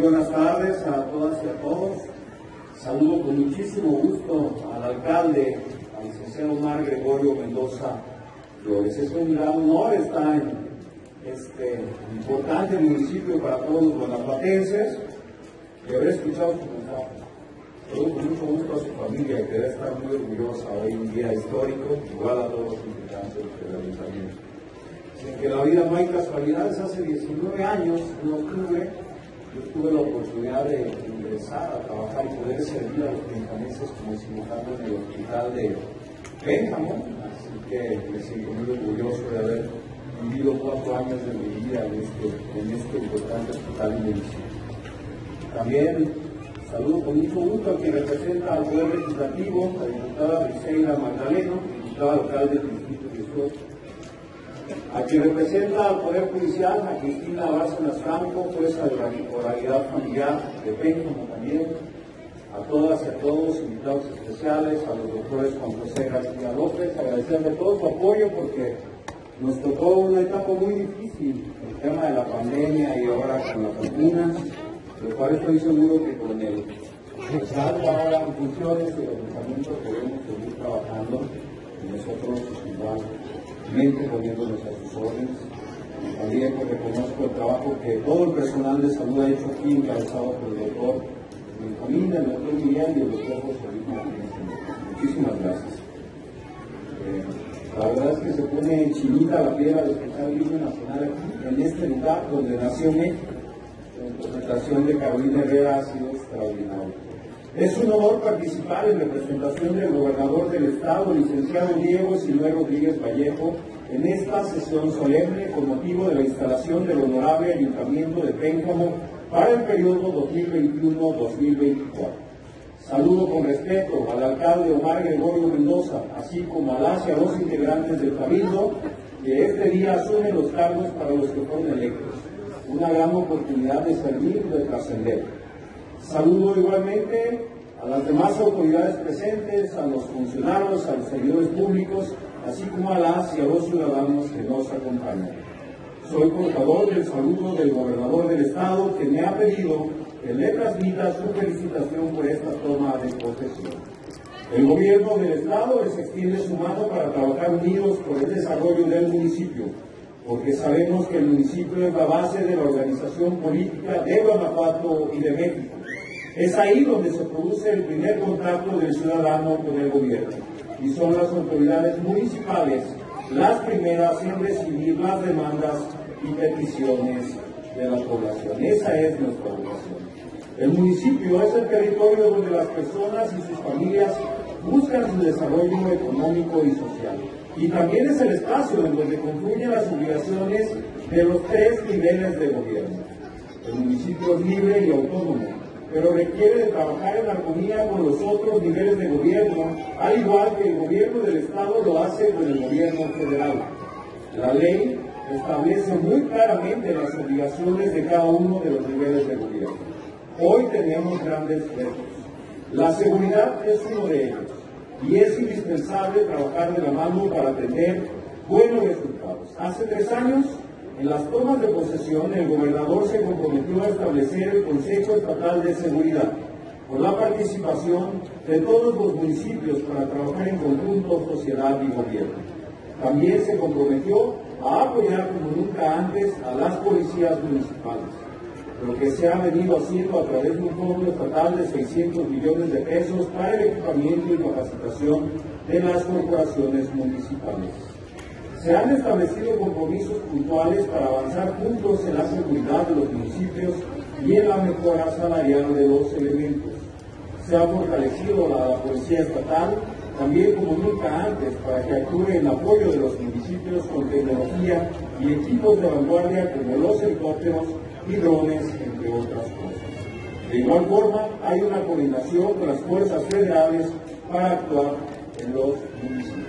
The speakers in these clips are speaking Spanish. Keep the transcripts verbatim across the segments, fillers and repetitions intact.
buenas tardes a todas y a todos. Saludo con muchísimo gusto al alcalde, al licenciado Omar Gregorio Mendoza Flores. Es un gran honor estar en este importante municipio para todos los guanajuatenses y haber escuchado su mensaje. Saludo con mucho gusto a su familia, que debe estar muy orgullosa hoy en un día histórico, igual a todos los integrantes del ayuntamiento. En que la vida no hay casualidades. Hace diecinueve años, en octubre, yo tuve la oportunidad de ingresar a trabajar y poder servir a los benjameses como cirujano en el hospital de Pénjamo, así que me siento muy orgulloso de haber vivido cuatro años de mi vida en este, en este importante hospital y municipio. También saludo con mucho gusto a quien representa al Poder Legislativo, la diputada Briseida Magdaleno, diputada local del Distrito dieciocho. A quien representa al Poder Judicial, a Cristina Bárcenas Franco, jueza de la Oralidad Familiar de Pénjamo también, a todas y a todos, invitados especiales, a los doctores Juan José García López, agradecerle todo su apoyo porque nos tocó una etapa muy difícil, el tema de la pandemia y ahora con las vacunas, lo cual estoy seguro que con el salto ahora en funciones y el ayuntamiento podemos seguir trabajando y nosotros igual. Poniéndonos a sus órdenes. También pues, reconozco el trabajo que todo el personal de salud ha hecho aquí, encabezado por el doctor Benjamín, el doctor Miguel y el doctor José Luis Martínez. Muchísimas gracias. Eh, la verdad es que se pone chinita la piedra de escuchar el himno nacional aquí, en este lugar donde nació México. La interpretación de Carolina Herrera ha sido extraordinaria. Es un honor participar en representación del gobernador del estado, licenciado Diego Sinué Rodríguez Vallejo, en esta sesión solemne con motivo de la instalación del honorable Ayuntamiento de Pénjamo para el periodo dos mil veintiuno a dos mil veinticuatro. Saludo con respeto al alcalde Omar Gregorio Mendoza, así como a las y a los integrantes del Cabildo, que este día asumen los cargos para los que fueron electos. Una gran oportunidad de servir y de trascender. Saludo igualmente a las demás autoridades presentes, a los funcionarios, a los servidores públicos, así como a las y a los ciudadanos que nos acompañan. Soy portador del saludo del gobernador del estado, que me ha pedido que le transmita su felicitación por esta toma de posesión. El gobierno del estado les extiende su mano para trabajar unidos por el desarrollo del municipio, porque sabemos que el municipio es la base de la organización política de Guanajuato y de México. Es ahí donde se produce el primer contacto del ciudadano con el gobierno, y son las autoridades municipales las primeras en recibir las demandas y peticiones de la población. Esa es nuestra vocación. El municipio es el territorio donde las personas y sus familias buscan su desarrollo económico y social. Y también es el espacio en donde confluyen las obligaciones de los tres niveles de gobierno. El municipio es libre y autónomo, pero requiere de trabajar en armonía con los otros niveles de gobierno, al igual que el gobierno del Estado lo hace con el gobierno federal. La ley establece muy claramente las obligaciones de cada uno de los niveles de gobierno. Hoy tenemos grandes retos. La seguridad es uno de ellos, y es indispensable trabajar de la mano para tener buenos resultados. Hace tres años, en las tomas de posesión, el gobernador se comprometió a establecer el Consejo Estatal de Seguridad, con la participación de todos los municipios para trabajar en conjunto, sociedad y gobierno. También se comprometió a apoyar como nunca antes a las policías municipales, lo que se ha venido haciendo a través de un fondo estatal de seiscientos millones de pesos para el equipamiento y capacitación de las corporaciones municipales. Se han establecido compromisos puntuales para avanzar juntos en la seguridad de los municipios y en la mejora salarial de los elementos. Se ha fortalecido la, la Policía Estatal, también como nunca antes, para que actúe en apoyo de los municipios con tecnología y equipos de vanguardia como los helicópteros y drones, entre otras cosas. De igual forma, hay una coordinación con las fuerzas federales para actuar en los municipios.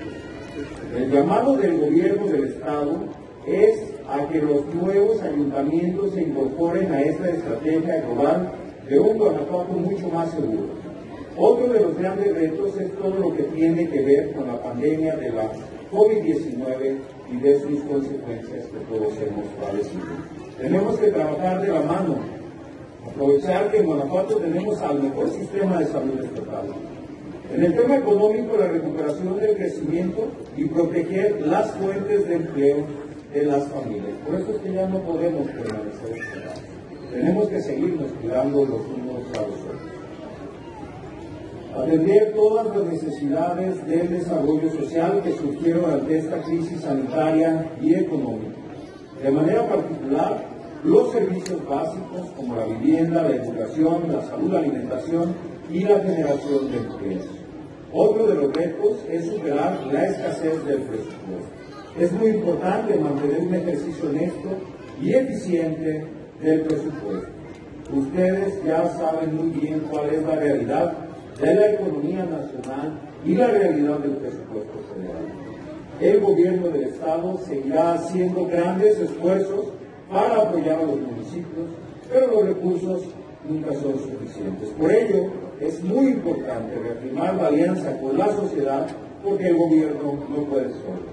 El llamado del gobierno del Estado es a que los nuevos ayuntamientos se incorporen a esta estrategia global de un Guanajuato mucho más seguro. Otro de los grandes retos es todo lo que tiene que ver con la pandemia de la COVID diecinueve y de sus consecuencias que todos hemos padecido. Tenemos que trabajar de la mano Aprovechar que en Guanajuato tenemos al mejor sistema de salud estatal. En el tema económico, la recuperación del crecimiento y proteger las fuentes de empleo de las familias. Por eso es que ya no podemos permanecer esperados. Tenemos que seguirnos cuidando los unos a los otros. Atender todas las necesidades del desarrollo social que surgieron ante esta crisis sanitaria y económica. De manera particular, los servicios básicos como la vivienda, la educación, la salud, la alimentación y la generación de empleos. Otro de los retos es superar la escasez del presupuesto. Es muy importante mantener un ejercicio honesto y eficiente del presupuesto. Ustedes ya saben muy bien cuál es la realidad de la economía nacional y la realidad del presupuesto federal. El gobierno del Estado seguirá haciendo grandes esfuerzos para apoyar a los municipios, pero los recursos nunca son suficientes. Por ello, es muy importante reafirmar la alianza con la sociedad, porque el gobierno no puede solo.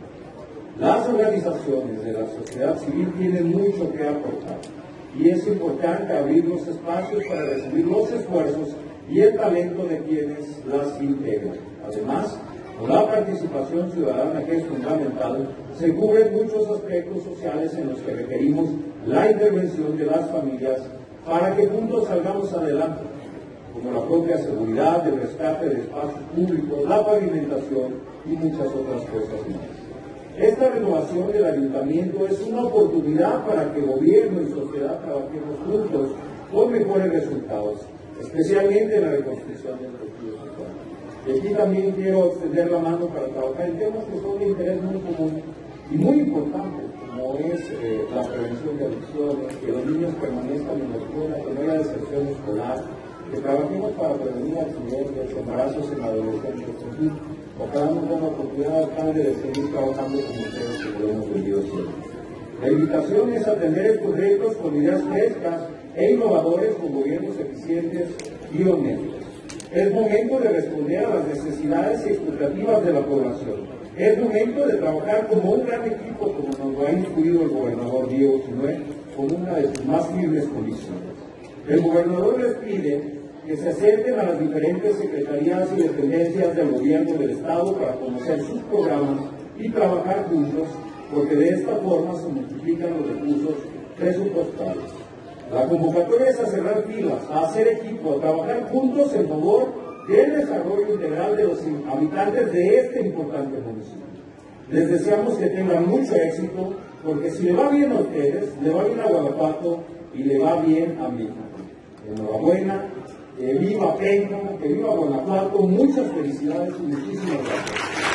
Las organizaciones de la sociedad civil tienen mucho que aportar y es importante abrir los espacios para recibir los esfuerzos y el talento de quienes las integran. Además, con la participación ciudadana, que es fundamental, se cubren muchos aspectos sociales en los que requerimos la intervención de las familias para que juntos salgamos adelante, como la propia seguridad, el rescate de espacios públicos, la pavimentación y muchas otras cosas más. Esta renovación del ayuntamiento es una oportunidad para que gobierno y sociedad trabajemos juntos con mejores resultados, especialmente en la reconstrucción del tejido social. Y aquí también quiero extender la mano para trabajar en temas que son de interés muy común y muy importantes, como es eh, la prevención de adicciones, que los niños permanezcan en la escuela, que no haya deserción escolar, que trabajemos para prevenir accidentes, embarazos en adolescentes, en fin. Ojalá nos den la oportunidad, alcalde, de seguir trabajando con ustedes, que lo hemos vendido siempre. La invitación es atender estos retos con ideas frescas e innovadores, con gobiernos eficientes y honestos. Es momento de responder a las necesidades y expectativas de la población. Es momento de trabajar como un gran equipo, como nos lo ha instruido el gobernador Diego Sinue, con una de sus más firmes condiciones. El gobernador les pide que se acerquen a las diferentes secretarías y dependencias del gobierno del Estado para conocer sus programas y trabajar juntos, porque de esta forma se multiplican los recursos presupuestales. La convocatoria es a cerrar filas, a hacer equipo, a trabajar juntos en favor del desarrollo integral de los habitantes de este importante municipio. Les deseamos que tengan mucho éxito, porque si le va bien a ustedes, le va bien a Guanajuato y le va bien a México. Enhorabuena, que viva Penco, que viva Guanajuato, muchas felicidades y muchísimas gracias.